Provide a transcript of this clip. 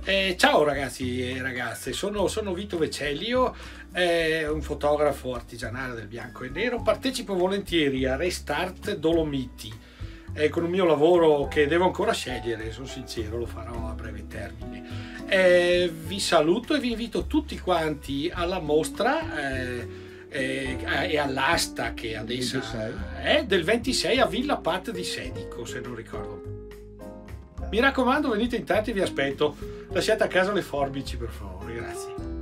Ciao ragazzi e ragazze, sono Vito Vecellio, un fotografo artigianale del bianco e nero. Partecipo volentieri a Restart Dolomiti, con un mio lavoro che devo ancora scegliere, sono sincero, lo farò a breve termine. Vi saluto e vi invito tutti quanti alla mostra e all'asta che adesso è del 26 a Villa Pat di Sedico, se non ricordo. Mi raccomando, venite in tanti, vi aspetto. Lasciate a casa le forbici, per favore, grazie.